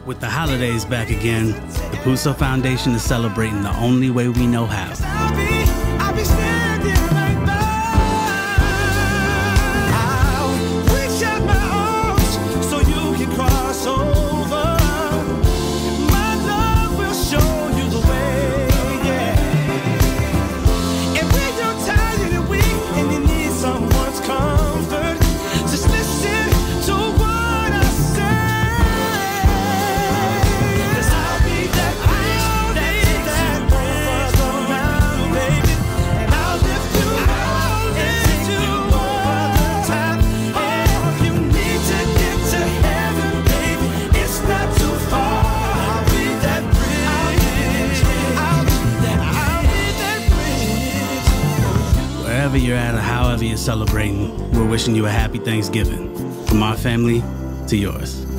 With the holidays back again, the Puso Foundation is celebrating the only way we know how. I'll be standing right by. I'll reach out my arms so you can cross over. My love will show you the way, yeah. And when you're tired and weak and you need someone's comfort, just listen to what I say. 'Cause I'll be that bridge that takes you over the mountain, baby. And I'll lift you up and take you over the top. And if you need to get to heaven, baby, it's not too far. I'll be that bridge. I'll be that bridge. Wherever you're at or however you're celebrating, we're wishing you a happy Thanksgiving. From our family to yours.